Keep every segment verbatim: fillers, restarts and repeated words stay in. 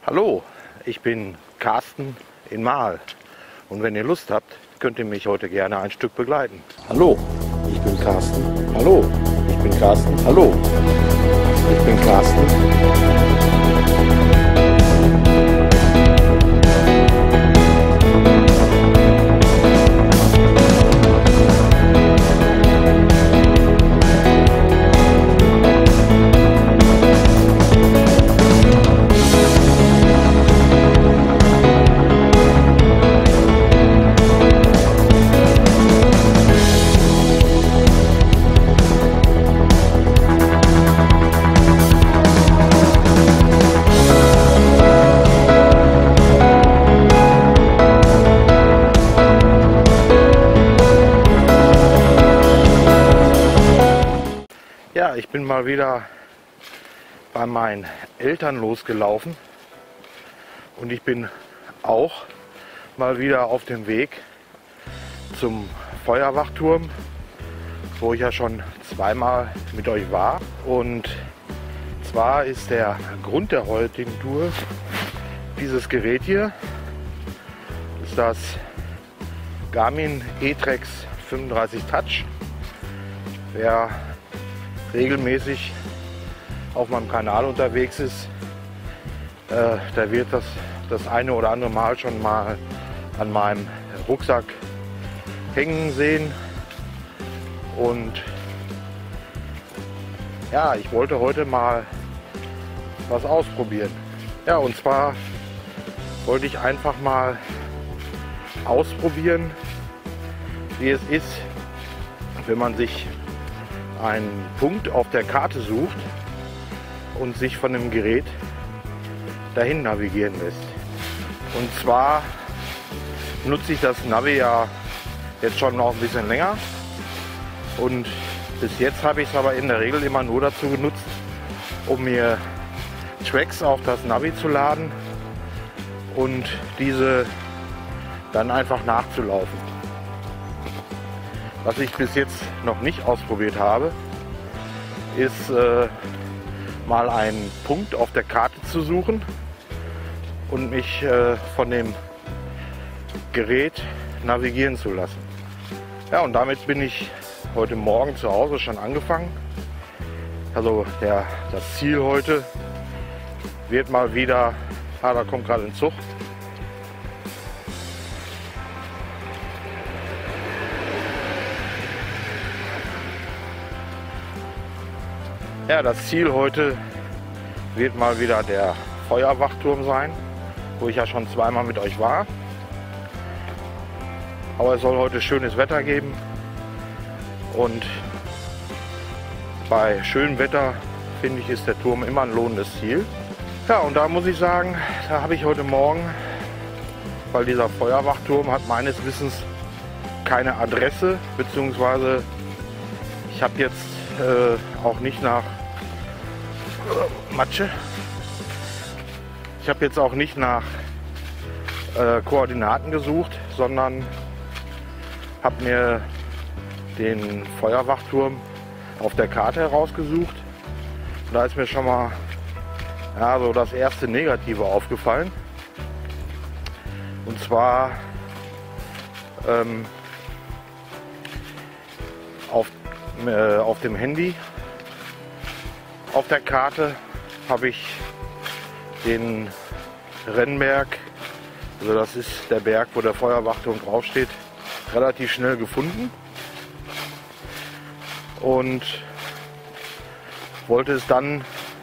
Hallo, ich bin Carsten in Marl und wenn ihr Lust habt, könnt ihr mich heute gerne ein Stück begleiten. Hallo, ich bin Carsten. Hallo, ich bin Carsten. Hallo, ich bin Carsten. Ja, ich bin mal wieder bei meinen Eltern losgelaufen und ich bin auch mal wieder auf dem Weg zum Feuerwachturm, wo ich ja schon zweimal mit euch war. Und zwar ist der Grund der heutigen Tour dieses Gerät hier, das ist das Garmin E-Trex fünfunddreißig Touch. Wer regelmäßig auf meinem Kanal unterwegs ist, äh, der wird das, das eine oder andere Mal schon mal an meinem Rucksack hängen sehen. Und ja, ich wollte heute mal was ausprobieren. Ja, und zwar wollte ich einfach mal ausprobieren, wie es ist, wenn man sich einen Punkt auf der Karte sucht und sich von dem Gerät dahin navigieren lässt. Und zwar nutze ich das Navi ja jetzt schon noch ein bisschen länger und bis jetzt habe ich es aber in der Regel immer nur dazu genutzt, um mir Tracks auf das Navi zu laden und diese dann einfach nachzulaufen. Was ich bis jetzt noch nicht ausprobiert habe, ist äh, mal einen Punkt auf der Karte zu suchen und mich äh, von dem Gerät navigieren zu lassen. Ja, und damit bin ich heute Morgen zu Hause schon angefangen. Also der, das Ziel heute wird mal wieder, ah, da kommt gerade ein Zug. Ja, das Ziel heute wird mal wieder der Feuerwachturm sein, wo ich ja schon zweimal mit euch war. Aber es soll heute schönes Wetter geben und bei schönem Wetter, finde ich, ist der Turm immer ein lohnendes Ziel. Ja, und da muss ich sagen, da habe ich heute Morgen, weil dieser Feuerwachturm hat meines Wissens keine Adresse, beziehungsweise ich habe jetzt äh, auch nicht nach Matsche. Ich habe jetzt auch nicht nach äh, Koordinaten gesucht, sondern habe mir den Feuerwachturm auf der Karte herausgesucht. Und da ist mir schon mal ja, so das erste Negative aufgefallen. Und zwar ähm, auf, äh, auf dem Handy. Auf der Karte habe ich den Rennberg, also das ist der Berg, wo der Feuerwachturm draufsteht, relativ schnell gefunden und wollte es dann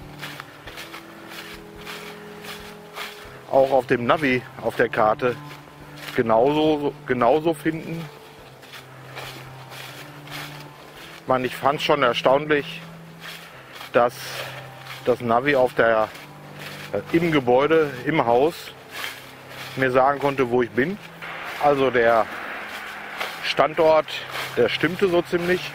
auch auf dem Navi auf der Karte genauso, genauso finden. Ich meine, ich fand es schon erstaunlich, dass das Navi auf der, äh, im Gebäude, im Haus mir sagen konnte, wo ich bin. Also der Standort, der stimmte so ziemlich.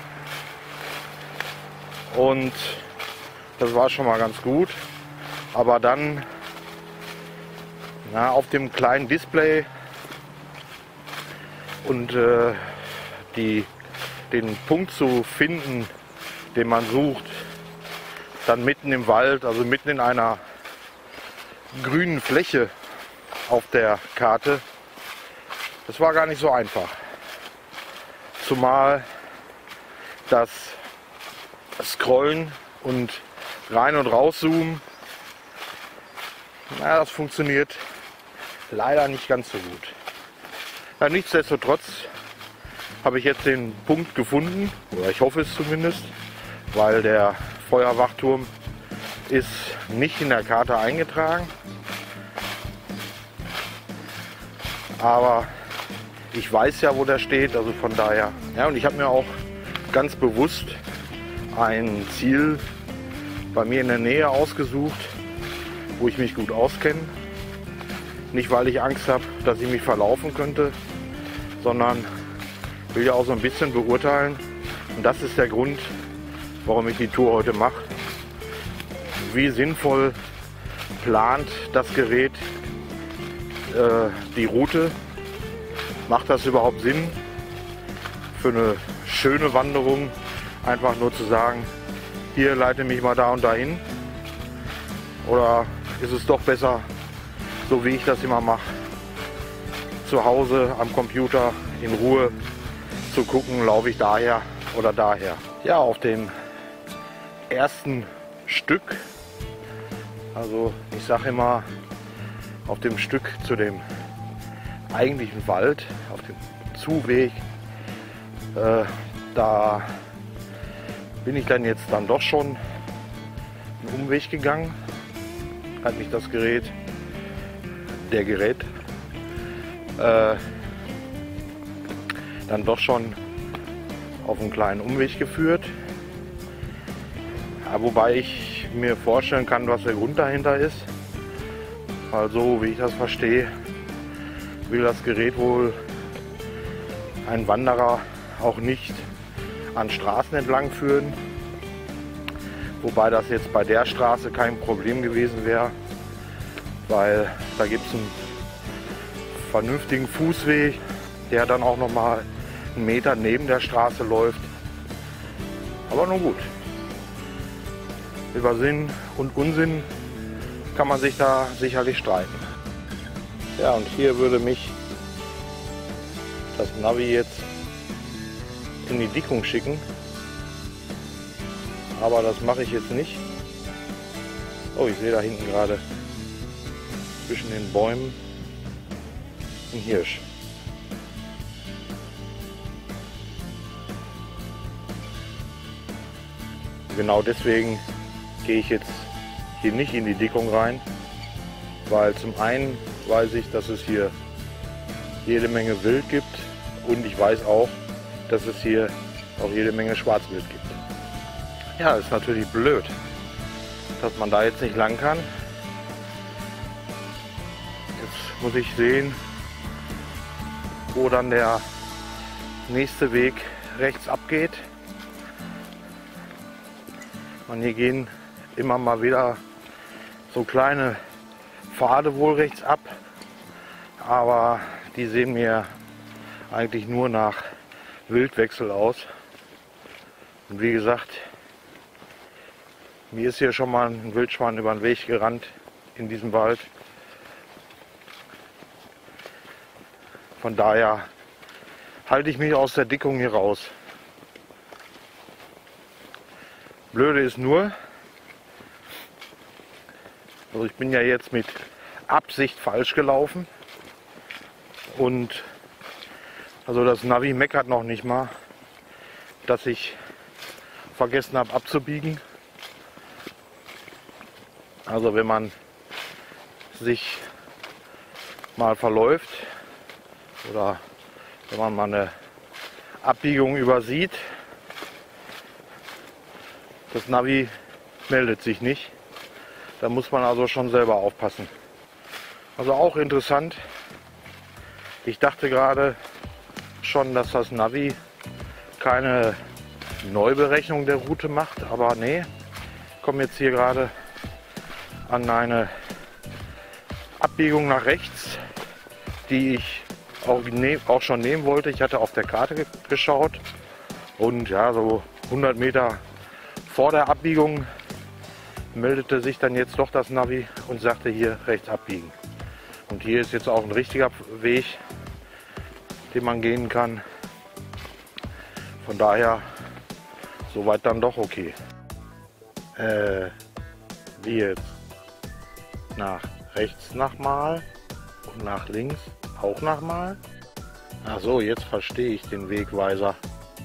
Und das war schon mal ganz gut. Aber dann na, auf dem kleinen Display und äh, die, den Punkt zu finden, den man sucht, dann mitten im Wald, also mitten in einer grünen Fläche auf der Karte, das war gar nicht so einfach. Zumal das Scrollen und rein und rauszoomen, naja, das funktioniert leider nicht ganz so gut. Ja, nichtsdestotrotz habe ich jetzt den Punkt gefunden, oder ich hoffe es zumindest, weil der Feuerwachturm ist nicht in der Karte eingetragen. Aber ich weiß ja, wo der steht, also von daher. Ja, und ich habe mir auch ganz bewusst ein Ziel bei mir in der Nähe ausgesucht, wo ich mich gut auskenne. Nicht, weil ich Angst habe, dass ich mich verlaufen könnte, sondern will ja auch so ein bisschen beurteilen. Und das ist der Grund, warum ich die Tour heute mache. Wie sinnvoll plant das Gerät äh, die Route? Macht das überhaupt Sinn für eine schöne Wanderung? Einfach nur zu sagen, hier leite mich mal da und dahin. Oder ist es doch besser, so wie ich das immer mache, zu Hause am Computer in Ruhe zu gucken, laufe ich daher oder daher. Ja, auf dem ersten Stück, also ich sage immer, auf dem Stück zu dem eigentlichen Wald, auf dem Zuweg, äh, da bin ich dann jetzt dann doch schon einen Umweg gegangen, hat mich das Gerät, der Gerät, äh, dann doch schon auf einen kleinen Umweg geführt. Ja, wobei ich mir vorstellen kann, was der Grund dahinter ist. Also, wie ich das verstehe, will das Gerät wohl einen Wanderer auch nicht an Straßen entlang führen. Wobei das jetzt bei der Straße kein Problem gewesen wäre, weil da gibt es einen vernünftigen Fußweg, der dann auch noch mal einen Meter neben der Straße läuft. Aber nun gut. Über Sinn und Unsinn kann man sich da sicherlich streiten. Ja, und hier würde mich das Navi jetzt in die Dickung schicken. Aber das mache ich jetzt nicht. Oh, ich sehe da hinten gerade zwischen den Bäumen ein Hirsch. Genau deswegen gehe ich jetzt hier nicht in die Dickung rein, weil zum einen weiß ich, dass es hier jede Menge Wild gibt und ich weiß auch, dass es hier auch jede Menge Schwarzwild gibt. Ja, ist natürlich blöd, dass man da jetzt nicht lang kann. Jetzt muss ich sehen, wo dann der nächste Weg rechts abgeht. Und hier gehen immer mal wieder so kleine Pfade wohl rechts ab, aber die sehen mir eigentlich nur nach Wildwechsel aus. Und wie gesagt, mir ist hier schon mal ein Wildschwein über den Weg gerannt in diesem Wald. Von daher halte ich mich aus der Dickung hier raus. Blöde ist nur, also ich bin ja jetzt mit Absicht falsch gelaufen und also das Navi meckert noch nicht mal, dass ich vergessen habe abzubiegen. Also wenn man sich mal verläuft oder wenn man mal eine Abbiegung übersieht, das Navi meldet sich nicht. Da muss man also schon selber aufpassen. Also auch interessant. Ich dachte gerade schon, dass das Navi keine Neuberechnung der Route macht, aber nee, ich komme jetzt hier gerade an eine Abbiegung nach rechts, die ich auch, ne auch schon nehmen wollte. Ich hatte auf der Karte ge geschaut und ja, so hundert Meter vor der Abbiegung meldete sich dann jetzt doch das Navi und sagte, hier rechts abbiegen. Und hier ist jetzt auch ein richtiger Weg, den man gehen kann. Von daher soweit dann doch okay. Äh, wie jetzt? Nach rechts nochmal und nach links auch nochmal. Ach so, jetzt verstehe ich den Wegweiser.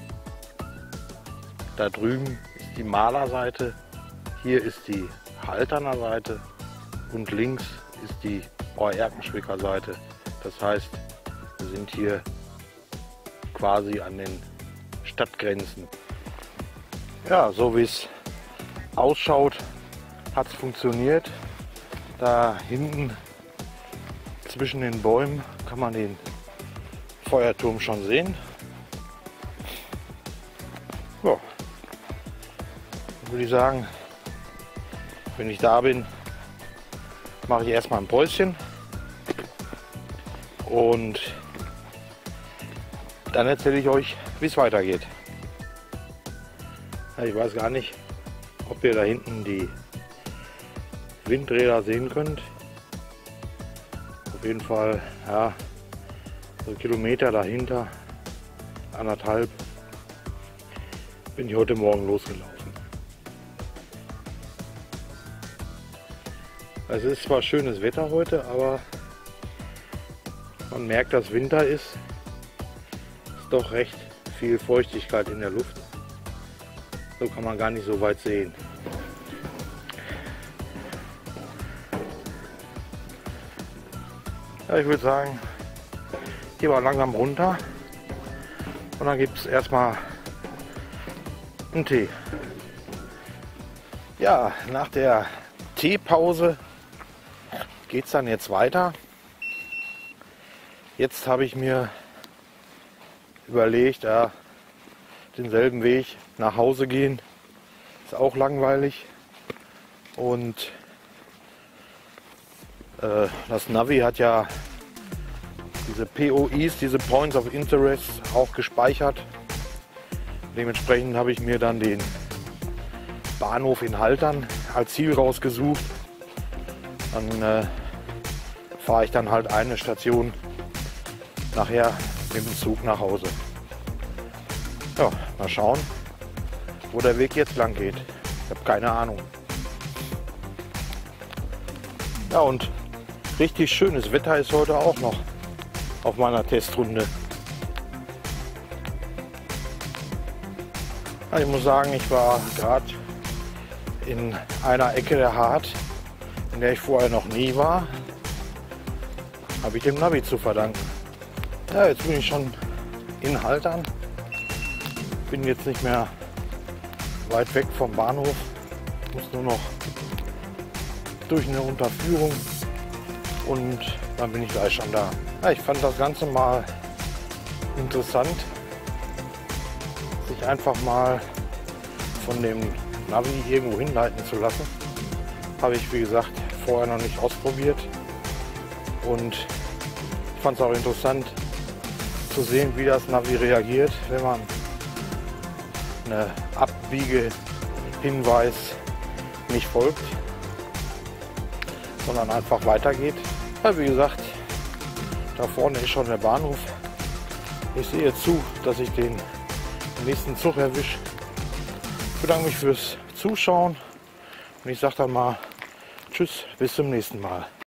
Da drüben ist die Malerseite, hier ist die Halterner Seite und links ist die Erkenschwicker Seite. Das heißt, wir sind hier quasi an den Stadtgrenzen. Ja, so wie es ausschaut, hat es funktioniert. Da hinten zwischen den Bäumen kann man den Feuerturm schon sehen. Ja, dann würde ich sagen, wenn ich da bin, mache ich erstmal ein Päuschen und dann erzähle ich euch, wie es weitergeht. Ja, ich weiß gar nicht, ob ihr da hinten die Windräder sehen könnt. Auf jeden Fall, ja, so Kilometer dahinter, anderthalb, bin ich heute Morgen losgelaufen. Es ist zwar schönes Wetter heute, aber man merkt, dass Winter ist. Es ist doch recht viel Feuchtigkeit in der Luft. So kann man gar nicht so weit sehen. Ja, ich würde sagen, gehen wir langsam runter und dann gibt es erstmal einen Tee. Ja, nach der Teepause geht es dann jetzt weiter. Jetzt habe ich mir überlegt, ja, denselben Weg nach Hause gehen ist auch langweilig und äh, das Navi hat ja diese P O Is, diese Points of Interest, auch gespeichert. Dementsprechend habe ich mir dann den Bahnhof in Haltern als Ziel rausgesucht. Dann äh, fahre ich dann halt eine Station nachher mit dem Zug nach Hause. Ja, mal schauen, wo der Weg jetzt lang geht. Ich habe keine Ahnung. Ja, und richtig schönes Wetter ist heute auch noch auf meiner Testrunde. Ja, ich muss sagen, ich war gerade in einer Ecke der Hart, in der ich vorher noch nie war. Habe ich dem Navi zu verdanken. Ja, jetzt bin ich schon in Haltern. Bin jetzt nicht mehr weit weg vom Bahnhof. Muss nur noch durch eine Unterführung und dann bin ich gleich schon da. Ja, ich fand das Ganze mal interessant, sich einfach mal von dem Navi irgendwo hinleiten zu lassen. Habe ich, wie gesagt, vorher noch nicht ausprobiert und ich fand es auch interessant zu sehen, wie das Navi reagiert, wenn man eine Abbiege-Hinweis nicht folgt, sondern einfach weitergeht. Ja, wie gesagt, da vorne ist schon der Bahnhof. Ich sehe zu, dass ich den nächsten Zug erwische. Ich bedanke mich fürs Zuschauen und ich sage dann mal Tschüss, bis zum nächsten Mal.